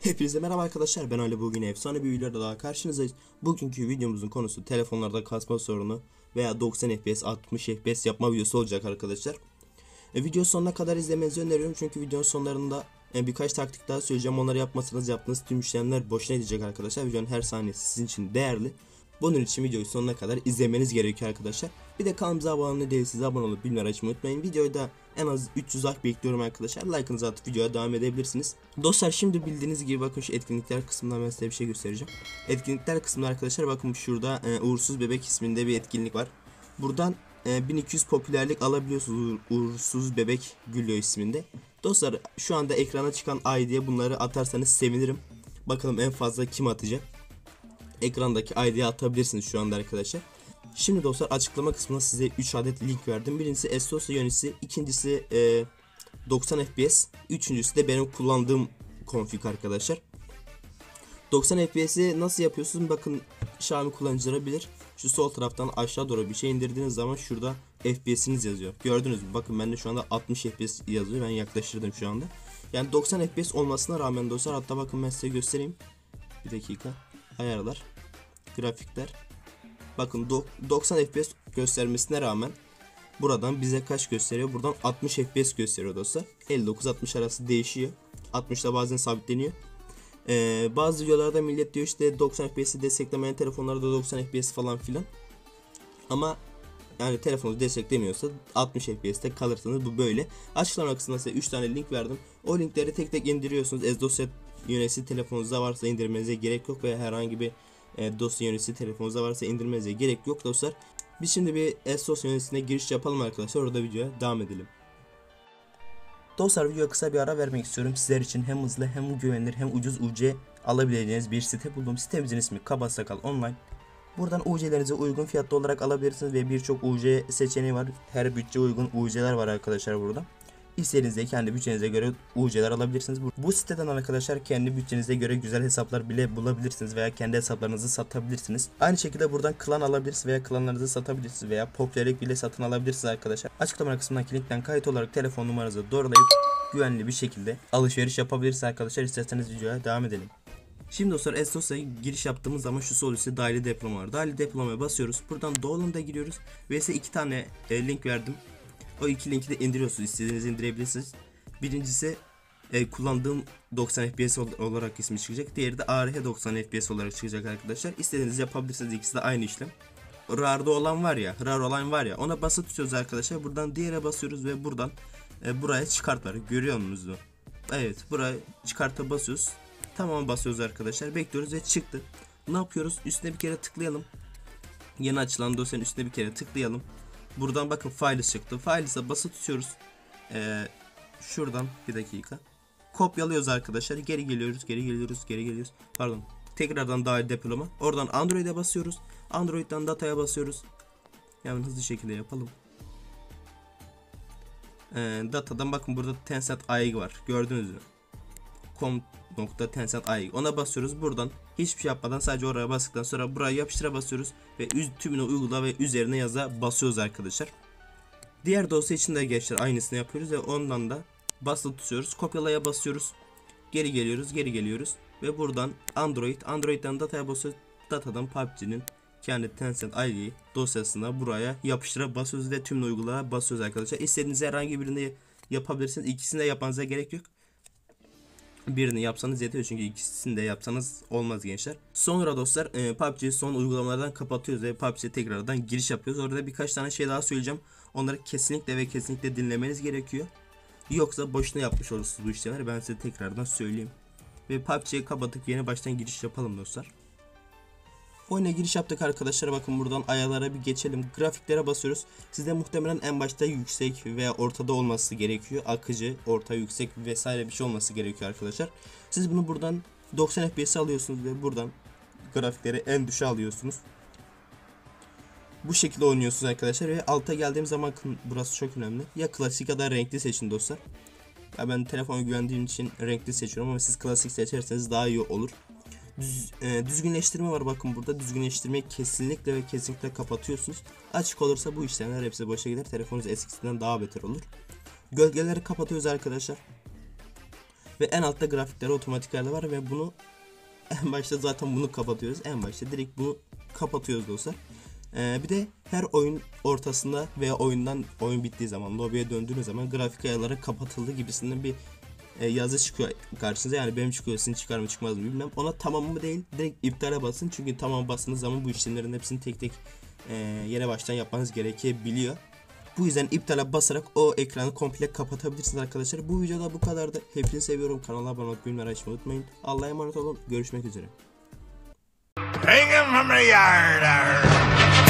Hepinize merhaba arkadaşlar, ben Ali. Bugün efsane bir videoda daha karşınızdayız. Bugünkü videomuzun konusu telefonlarda kasma sorunu veya 90 FPS 60 FPS yapma videosu olacak arkadaşlar. Video sonuna kadar izlemenizi öneriyorum çünkü videonun sonlarında birkaç taktik daha söyleyeceğim. Onları yapmasanız yaptığınız tüm işlemler boşuna gidecek arkadaşlar. Videonun her saniyesi sizin için değerli. Bunun için videoyu sonuna kadar izlemeniz gerekiyor arkadaşlar. Bir de kanalımıza abone değilseniz abone olup bildirimleri açmayı unutmayın. Videoyu da en az 300 like bekliyorum arkadaşlar. Like'ınızı atıp videoya devam edebilirsiniz. Dostlar, şimdi bildiğiniz gibi bakın şu etkinlikler kısmından ben size bir şey göstereceğim. Etkinlikler kısmında arkadaşlar bakın şurada Uğursuz Bebek isminde bir etkinlik var. Buradan 1200 popülerlik alabiliyorsunuz Uğursuz Bebek Gülüyor isminde. Dostlar, şu anda ekrana çıkan ID'ye bunları atarsanız sevinirim. Bakalım en fazla kim atacak. Ekrandaki ID'ye atabilirsiniz şu anda arkadaşlar. Şimdi dostlar, açıklama kısmına size 3 adet link verdim. Birincisi SOS yöneticisi, ikincisi 90 FPS, üçüncüsü de benim kullandığım config arkadaşlar. 90 FPS'i nasıl yapıyorsunuz? Bakın, Xiaomi kullanıcıları bilir. Şu sol taraftan aşağı doğru bir şey indirdiğiniz zaman şurada FPS'iniz yazıyor. Gördünüz mü? Bakın bende şu anda 60 FPS yazıyor. Ben yaklaştırdım şu anda. Yani 90 FPS olmasına rağmen dostlar, hatta bakın ben size göstereyim. Bir dakika. Ayarlar. Grafikler. Bakın 90 FPS göstermesine rağmen buradan bize kaç gösteriyor? Buradan 60 FPS gösteriyor dostlar. 59-60 arası değişiyor. 60'da bazen sabitleniyor. Bazı videolarda millet diyor işte 90 FPS'i desteklemeyen telefonlarda 90 FPS falan filan. Ama yani telefonunuz desteklemiyorsa 60 FPS'te kalırsanız bu böyle. Açıklama kısmına size 3 tane link verdim. O linkleri tek tek indiriyorsunuz. Dosya yöneticisi telefonunuzda varsa indirmenize gerek yok veya herhangi bir dosya yöneticisi telefonunuzda varsa indirmenize gerek yok dostlar. Biz şimdi bir dosya yöneticisine giriş yapalım arkadaşlar. Orada videoya devam edelim. Dostlar, videoya kısa bir ara vermek istiyorum. Sizler için hem hızlı hem güvenilir hem ucuz UC alabileceğiniz bir site buldum. Sitemizin ismi Kaba Sakal Online. Buradan UC'lerinizi uygun fiyatlı olarak alabilirsiniz ve birçok UC seçeneği var. Her bütçe uygun UC'ler var arkadaşlar burada. İstediğinizde kendi bütçenize göre UC'ler alabilirsiniz. Bu siteden arkadaşlar kendi bütçenize göre güzel hesaplar bile bulabilirsiniz veya kendi hesaplarınızı satabilirsiniz. Aynı şekilde buradan klan alabilirsiniz veya klanlarınızı satabilirsiniz veya popülerlik bile satın alabilirsiniz arkadaşlar. Açıklama kısmındaki linkten kayıt olarak telefon numaranızı doğrulayıp güvenli bir şekilde alışveriş yapabilirsiniz arkadaşlar. İsterseniz videoya devam edelim. Şimdi dostlar, Estos'a giriş yaptığımız zaman şu sol üstte dahili diploma var. Dahili diplomaya basıyoruz. Buradan download'a giriyoruz. Ve size 2 tane link verdim. O 2 linki de indiriyorsunuz. İstediğinizi indirebilirsiniz. Birincisi kullandığım 90 FPS olarak ismi çıkacak. Diğeri de ARH 90 FPS olarak çıkacak arkadaşlar. İstediğiniz yapabilirsiniz. İkisi de aynı işlem. RAR'da olan var ya, RAR olan var ya, ona basılı tutuyoruz arkadaşlar. Buradan diğere basıyoruz ve buradan buraya çıkart var. Görüyor musunuz? Evet, buraya çıkarta basıyoruz. Tamam, basıyoruz arkadaşlar. Bekliyoruz ve çıktı. Ne yapıyoruz? Üstüne bir kere tıklayalım. Yeni açılan dosyanın üstüne bir kere tıklayalım. Buradan bakın Files çıktı. Files'a basılı tutuyoruz. Şuradan bir dakika. Kopyalıyoruz arkadaşlar. Geri geliyoruz. Pardon. Tekrardan dahil depolama. Oradan Android'e basıyoruz. Android'den dataya basıyoruz. Yani hızlı şekilde yapalım. Datadan bakın burada Tencent AI var. Gördünüz mü? com.tencent AI. Ona basıyoruz. Buradan hiçbir şey yapmadan sadece oraya bastıktan sonra buraya yapıştıra basıyoruz ve tümünü uygula ve üzerine yaza basıyoruz arkadaşlar. Diğer dosya için de gençler aynısını yapıyoruz ve ondan da basılı tutuyoruz. Kopyalaya basıyoruz. Geri geliyoruz ve buradan Android'den dataya basıyoruz. Datadan PUBG'nin kendi Tencent ID dosyasına buraya yapıştıra basıyoruz ve tüm uygulaya basıyoruz arkadaşlar. İstediğiniz herhangi birini yapabilirsiniz. İkisini de yapmanıza gerek yok. Birini yapsanız yeter çünkü ikisini de yapsanız olmaz gençler. Sonra dostlar PUBG son uygulamalardan kapatıyoruz ve PUBG'ye tekrardan giriş yapıyoruz. Orada birkaç tane şey daha söyleyeceğim. Onları kesinlikle dinlemeniz gerekiyor. Yoksa boşuna yapmış olursunuz bu işlemleri. Ben size tekrardan söyleyeyim. Ve PUBG'ye kapatıp yeni baştan giriş yapalım dostlar. Oyuna giriş yaptık arkadaşlar. Bakın buradan ayarlara bir geçelim. Grafiklere basıyoruz. Sizde muhtemelen en başta yüksek veya ortada olması gerekiyor. Akıcı, orta, yüksek vesaire bir şey olması gerekiyor arkadaşlar. Siz bunu buradan 90 FPS alıyorsunuz ve buradan grafikleri en düşe alıyorsunuz. Bu şekilde oynuyorsunuz arkadaşlar ve alta geldiğim zaman burası çok önemli. Ya klasik ya da renkli seçin dostlar. Ya ben telefona güvendiğim için renkli seçiyorum ama siz klasik seçerseniz daha iyi olur. Düzgünleştirme var, bakın burada düzgünleştirmeyi kesinlikle kapatıyorsunuz. Açık olursa bu işlemler hepsi boşa gider, telefonunuz eskisinden daha beter olur. Gölgeleri kapatıyoruz arkadaşlar Ve en altta grafikleri otomatik ayarlı var ve bunu en başta zaten bunu kapatıyoruz. En başta direkt bunu kapatıyoruz dostlar. Bir de her oyun ortasında veya oyun bittiği zaman, lobiye döndüğünüz zaman grafik ayarları kapatıldı gibisinden bir yazı çıkıyor karşınıza. Yani benim çıkıyor, sizin çıkar mı çıkmaz mı bilmem. Ona tamam mı değil, direkt iptale basın. Çünkü tamam bastığınız zaman bu işlemlerin hepsini tek tek yine baştan yapmanız gerekebiliyor. Bu yüzden iptale basarak o ekranı komple kapatabilirsiniz arkadaşlar. Bu videoda bu kadardı. Hepinizi seviyorum. Kanala abone olup bildirimleri açmayı unutmayın. Allah'a emanet olun. Görüşmek üzere. Hanging from the yard.